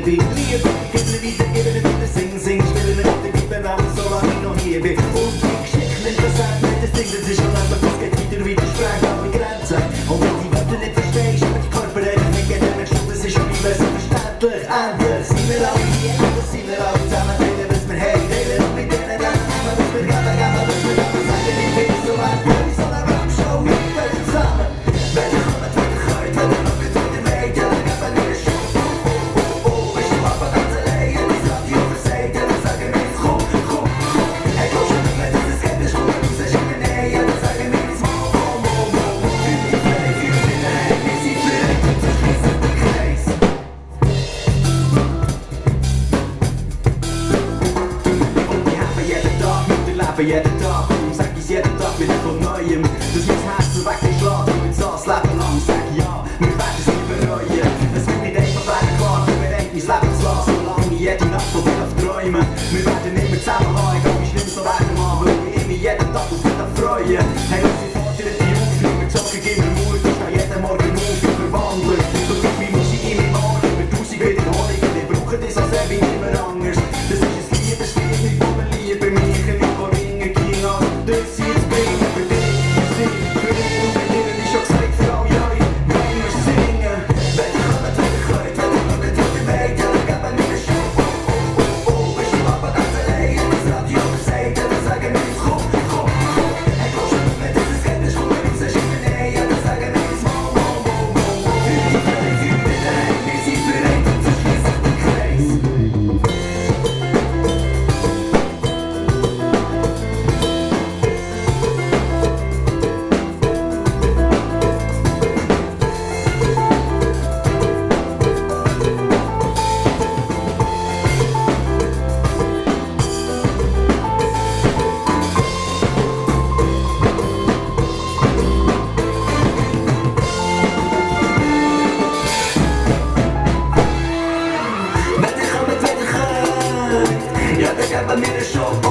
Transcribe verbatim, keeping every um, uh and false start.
bin. Liebe, gib mir wieder, gib mir wieder, sing, sing, stille mir wieder, gib mir alles, solange ich noch hier bin. Und die Geschichte interessant, nicht das Ding, das ist schon einfach, das geht wieder, wieder, sprengt alle Grenzen. Und wenn die Wörter nicht verstehst, aber die Körper reden, dann geht der Mensch, das ist schon wie selbstverständlich. Endlich sind wir alle hier, endlich sind wir alle zusammen, teilen, was wir haben, teilen und mit denen dann zusammen, was wir geben, geben, was wir geben, sagen, ich bin so weit, wie so eine Rapshow, mit denen zusammen. Wenn ihr kommt, wenn ihr könnt, wenn ihr schaut, wenn ihr wollt, ja, dann geben wir eine Show. Oh, oh, oh, bist du aber ganz allein, das Radio versagt, ja, dann sagen wir jetzt, komm, komm, komm. Hey, komm schon nicht mehr, dass es geht, komm, du sagst immer nein, ja, dann sagen wir jetzt, mo, mo, mo, mo, mo. Für die Frei, für die Heim, wir sind bereit, und zerschließen den Kreis. Und wir haben jeden Tag mit dem Leben, jeden Tag, und sag ich jeden Tag wieder von Neuem, dass mein Herz so weggeschlagen und so das Leben lang sag ja, wir werden es nie bereuen. Es wird nicht einfach werden klar, wir bereit, mein Leben zu lassen, solange ich jede Nacht von dir träumen. Wir werden immer zusammenhalten, egal wie schlimm es so werden mag, weil wir immer jeden Tag auf dich freuen. Hey, unsere fordern die Jungs, wir zocken immer Mut, ich stehe jeden Morgen auf, ich verwandle. So gibt mir Musik in meinem Arsch, über tausend Wiederholungen, wir brauchen das als eben immer anders. Das ist ein Liebeslied, nicht wo wir lieben, mich nicht wo ringen, ging an, das jetzt bringen für dich, für sie, für dich und mit ihnen ist schon gesagt, für alle euch, wollen wir singen. Wenn ihr kommt, wenn ihr könnt, wenn ihr schaut, wenn ihr wollt, ja, dann geben wir eine Show. Oh, oh, oh, oh, bist du aber ganz allein, das Radio versagt, ja, dann sagen wir jetzt, komm, komm, komm. Hey, komm schon nicht mehr, dass es geht, komm, wenn du sagst immer nein, ja, dann sagen wir jetzt, mo, mo, mo, mo, mo. Für die Frei, für die Heim, wir sind bereit, und zerschließen den Kreis. Wenn ihr kommt, wenn ihr könnt, ja, dann geben wir eine Show.